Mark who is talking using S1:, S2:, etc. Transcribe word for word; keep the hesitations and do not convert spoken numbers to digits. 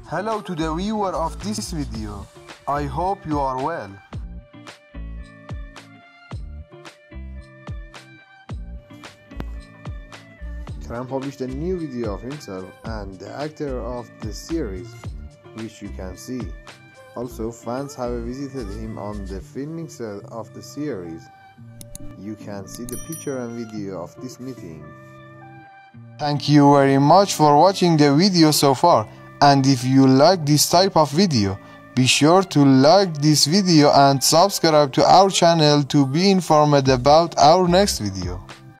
S1: Hello to the viewer of this video. I hope you are well.
S2: Kerem published a new video of himself and the actor of the series, which you can see. Also, fans have visited him on the filming set of the series. You can see the picture and video of this meeting.
S1: Thank you very much for watching the video so far, and if you like this type of video, be sure to like this video and subscribe to our channel to be informed about our next video.